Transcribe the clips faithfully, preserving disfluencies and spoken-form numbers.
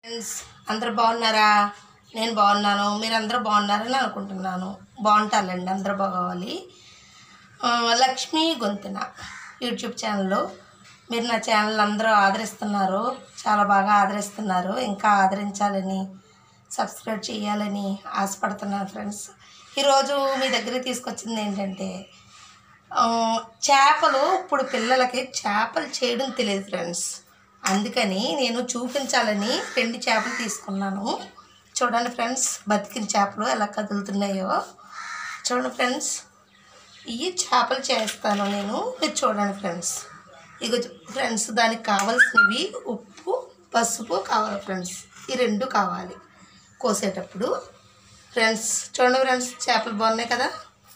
Friends అందరూ బాగున్నారా? నేను బాగున్నాను. మీరు అందరూ బాగున్నారని అనుకుంటున్నాను. బాగుంటారండి, అందరూ బాగోవాలి. లక్ష్మీ గొంతున యూట్యూబ్ ఛానల్లో మీరు నా ఛానల్ అందరూ ఆదరిస్తున్నారు, చాలా బాగా ఆదరిస్తున్నారు. ఇంకా ఆదరించాలని, సబ్స్క్రైబ్ చేయాలని ఆశపడుతున్నాను ఫ్రెండ్స్. ఈరోజు మీ దగ్గరికి తీసుకొచ్చింది ఏంటంటే చేపలు. ఇప్పుడు పిల్లలకి చేపలు చేయడం తెలియదు ఫ్రెండ్స్. అందుకని నేను చూపించాలని రెండు చేపలు తీసుకున్నాను. చూడండి ఫ్రెండ్స్, బతికిన చేపలు ఎలా కదులుతున్నాయో చూడండి ఫ్రెండ్స్. ఈ చేపలు చేస్తాను నేను, మీరు చూడండి ఫ్రెండ్స్. ఇక ఫ్రెండ్స్, దానికి కావాల్సినవి ఉప్పు, పసుపు కావాలి ఫ్రెండ్స్. ఈ రెండు కావాలి కోసేటప్పుడు ఫ్రెండ్స్. చూడండి ఫ్రెండ్స్, చేపలు బాగున్నాయి కదా.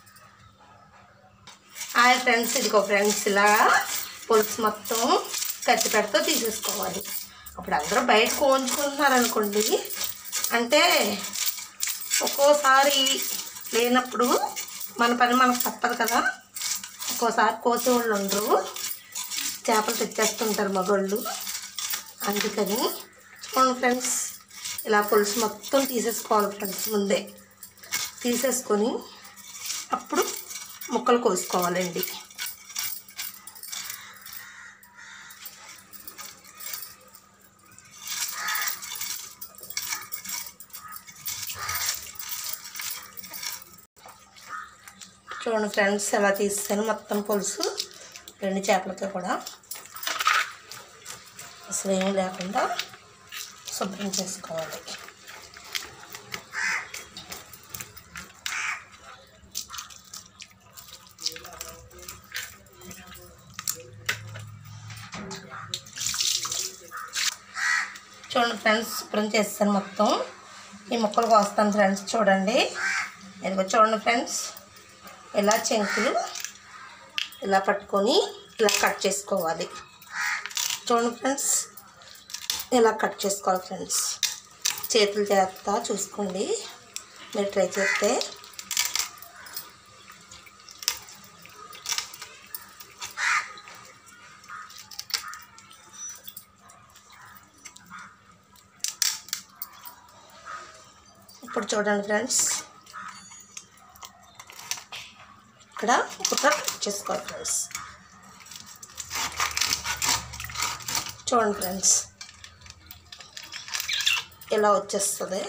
హాయ్ ఫ్రెండ్స్, ఇదిగో ఫ్రెండ్స్, ఇలా పులుసు మొత్తం కత్తి పెడతో తీసేసుకోవాలి. అప్పుడు అందరూ బయట కోంచుకుంటున్నారు అనుకోండి, అంటే ఒక్కోసారి లేనప్పుడు మన పని మనకు తప్పదు కదా. ఒక్కోసారి కోసేవాళ్ళు ఉండరు, చేపలు తెచ్చేస్తుంటారు మగవాళ్ళు. అందుకని చూడండి ఫ్రెండ్స్, ఇలా పులుసు మొత్తం తీసేసుకోవాలి ఫ్రెండ్స్. ముందే తీసేసుకొని అప్పుడు ముక్కలు కోసుకోవాలండి. చూడండి ఫ్రెండ్స్, ఎలా తీస్తాను మొత్తం పులుసు రెండు చేపలతో కూడా. అసలు ఏమీ లేకుండా శుభ్రం చేసుకోవాలి. చూడండి ఫ్రెండ్స్, శుభ్రం చేస్తాను మొత్తం. ఈ ముక్కలు కోస్తాను ఫ్రెండ్స్. చూడండి, ఇదిగో చూడండి ఫ్రెండ్స్, ఇలా చెంకులు ఇలా పట్టుకొని ఇలా కట్ చేసుకోవాలి. చూడండి ఫ్రెండ్స్, ఇలా కట్ చేసుకోవాలి ఫ్రెండ్స్. చేతులు చేస్తా చూసుకోండి, మీరు ట్రై చేస్తే. ఇప్పుడు చూడండి ఫ్రెండ్స్, ఇక్కడ ఇప్పుడు కట్ చేసుకోవాలి ఫ్రెండ్స్. చూడండి ఫ్రెండ్స్, ఇలా వచ్చేస్తుంది.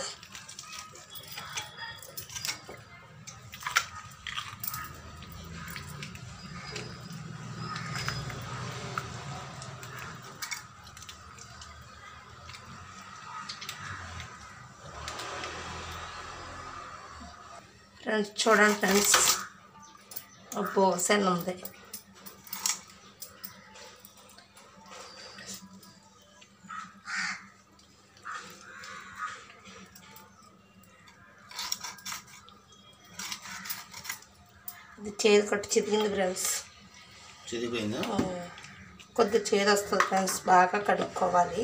ఫ్రెండ్స్ చూడండి ఫ్రెండ్స్, అబ్బో సెన్ ఉంది. ఇది చేదు కట్టి చితికింది ఫ్రెండ్స్. చితికిపోయిందా? కొద్దిగా చేదు వస్తుంది ఫ్రెండ్స్, బాగా కడుక్కోవాలి.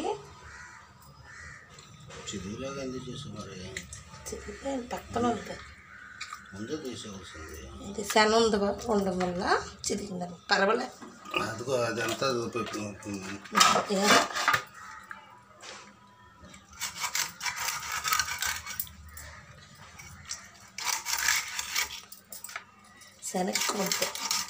చితికిలాగా ఎందుకు చేస్తున్నారు? చితికిపోయింది, పక్కన ఉంది. ముందే తీసుకోవాల్సింది. ఇది శన ఉంది ఉండడం వల్ల చితికిందని. పర్వాలే, అదిగో అదంతా శన ఎక్కువ ఉంటుంది.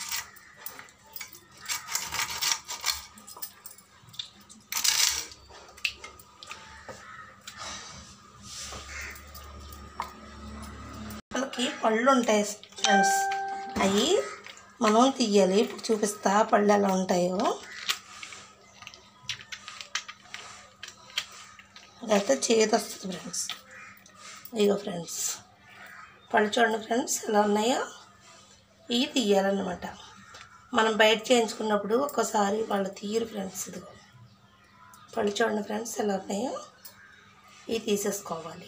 వాళ్ళకి పళ్ళు ఉంటాయి ఫ్రెండ్స్, అవి మనం తీయాలి. ఇప్పుడు చూపిస్తా పళ్ళు ఎలా ఉంటాయో. అయితే చేతి వస్తుంది ఫ్రెండ్స్. ఇగో ఫ్రెండ్స్, పళ్ళు చూడండి ఫ్రెండ్స్ ఎలా ఉన్నాయో. ఇవి తీయాలన్నమాట. మనం బయట చేయించుకున్నప్పుడు ఒక్కోసారి వాళ్ళు తీయరు ఫ్రెండ్స్. ఇదిగో పళ్ళు చూడండి ఫ్రెండ్స్ ఎలా ఉన్నాయో. ఇవి తీసేసుకోవాలి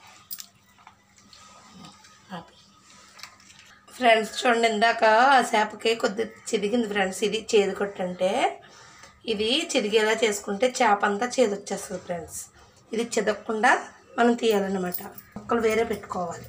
ఫ్రెండ్స్. చూడండి, ఇందాక ఆ చేపకి కొద్దిగా చిదిగింది ఫ్రెండ్స్. ఇది చేదు కొట్టంటే ఇది చిదిగేలా చేసుకుంటే చేప అంతా చేదు వచ్చేస్తుంది ఫ్రెండ్స్. ఇది చిదగకుండా మనం తీయాలన్నమాట. ముక్కలు వేరే పెట్టుకోవాలి.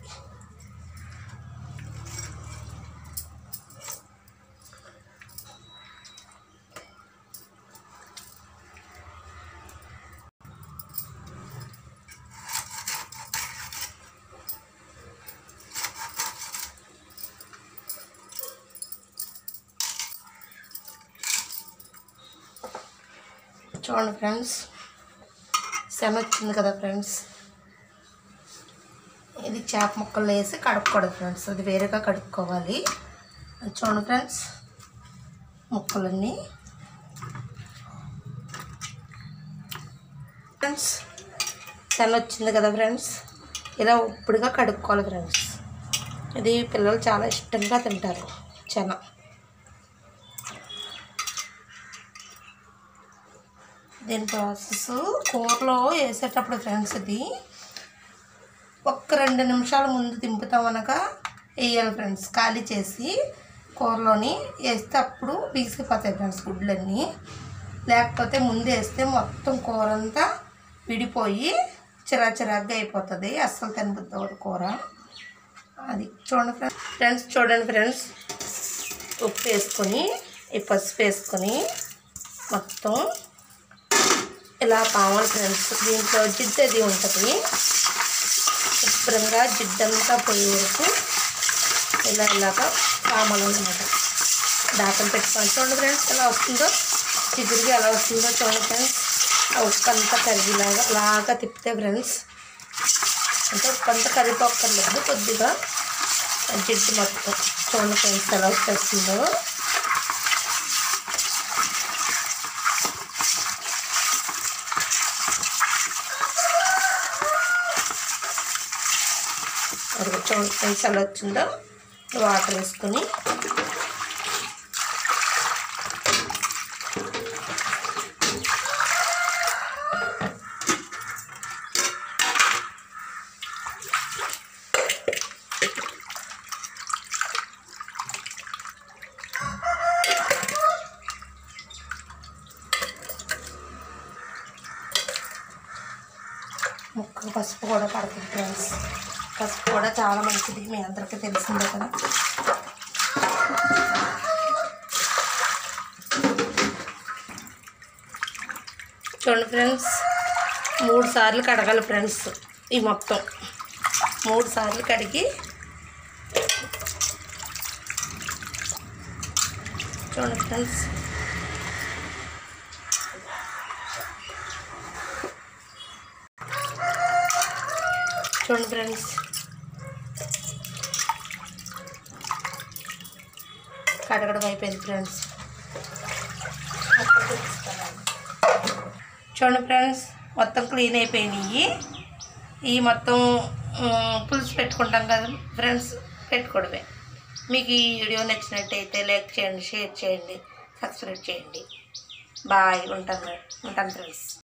చూడండి ఫ్రెండ్స్, శన వచ్చింది కదా ఫ్రెండ్స్. ఇది చేప ముక్కలు వేసి కడుక్కోవడం ఫ్రెండ్స్, అది వేరేగా కడుక్కోవాలి. చూడండి ఫ్రెండ్స్, ముక్కలన్నీ ఫ్రెండ్స్ శన వచ్చింది కదా ఫ్రెండ్స్, ఇలా ఉప్పుడుగా కడుక్కోవాలి ఫ్రెండ్స్. ఇది పిల్లలు చాలా ఇష్టంగా తింటారు శన. దీని ప్రాసెస్ కూరలో వేసేటప్పుడు ఫ్రెండ్స్, ఇది ఒక్క రెండు నిమిషాల ముందు దింపుతామనగా వేయాలి ఫ్రెండ్స్. ఖాళీ చేసి కూరలోని వేస్తే అప్పుడు పీసిపోతాయి ఫ్రెండ్స్ గుడ్లన్నీ. లేకపోతే ముందు వేస్తే మొత్తం కూర అంతా విడిపోయి చిరా చిరాగ్గా అయిపోతుంది, అస్సలు తినబుద్ధి అవ్వదు కూర. అది చూడండి ఫ్రెండ్స్ ఫ్రెండ్స్ చూడండి ఫ్రెండ్స్, ఉప్పు వేసుకొని ఈ పసుపు వేసుకొని మొత్తం ఇలా కావాలి ఫ్రెండ్స్. దీంట్లో జిడ్డు అది ఉంటుంది, శుభ్రంగా జిడ్డంతా పోయే వరకు ఇలా ఇలాగా కామాలన్నమాట. దాకం పెట్టుకొని చూడండి ఫ్రెండ్స్ ఎలా వస్తుందో, చిగురికి ఎలా వస్తుందో చూడండి ఫ్రెండ్స్. ఆ ఉప్పు అంతా కరిగిలాగా అలాగా తిప్పితే ఫ్రెండ్స్, అంటే ఉప్పు అంతా కరిగిపోక్కర్లేదు, కొద్దిగా జిడ్డు మొత్తం చూడండి ఫ్రెండ్స్ ఎలా వచ్చేస్తుందో. అది చూడండి ఫ్రెండ్స్ ఎలా వచ్చిందో. వాటర్ వేసుకొని ముక్క పసుపు కూడా పడుతుంది ఫ్రెండ్స్. పసుపు కూడా చాలా మంచిది, మీ అందరికీ తెలిసిందే కదా. చూడండి ఫ్రెండ్స్, మూడు సార్లు కడగాలి ఫ్రెండ్స్. ఈ మొత్తం మూడు సార్లు కడిగి చూడండి ఫ్రెండ్స్. చూడండి ఫ్రెండ్స్, కడగడం అయిపోయింది ఫ్రెండ్స్. చూడండి ఫ్రెండ్స్, మొత్తం క్లీన్ అయిపోయినాయి. ఈ మొత్తం పులుసు పెట్టుకుంటాం కదా ఫ్రెండ్స్, పెట్టుకోవడమే. మీకు ఈ వీడియో నచ్చినట్టయితే లైక్ చేయండి, షేర్ చేయండి, సబ్స్క్రైబ్ చేయండి. బాయ్, ఉంటాను ఉంటాను ఫ్రెండ్స్.